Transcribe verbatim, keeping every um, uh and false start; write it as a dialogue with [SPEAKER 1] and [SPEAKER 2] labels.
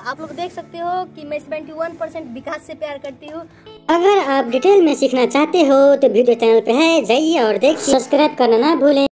[SPEAKER 1] आप लोग देख सकते हो कि मैं इक्यावन परसेंट विकास से प्यार करती हूँ।
[SPEAKER 2] अगर आप डिटेल में सीखना चाहते हो तो वीडियो चैनल पे है, जाइए और देखिए। सब्सक्राइब करना ना भूलें।